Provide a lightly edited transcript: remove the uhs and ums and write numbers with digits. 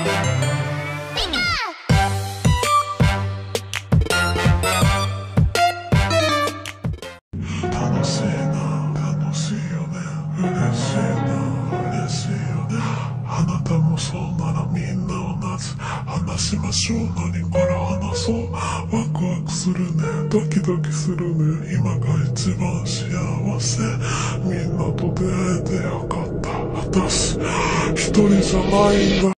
楽しいな、楽しいよね。嬉しいな、嬉しいよね。あなたもそうならみんな同じ。話しましょう。何から話そう。ワクワクするね、ドキドキするね。今が一番幸せ。みんなと出会えてよかった。私一人じゃないんだ。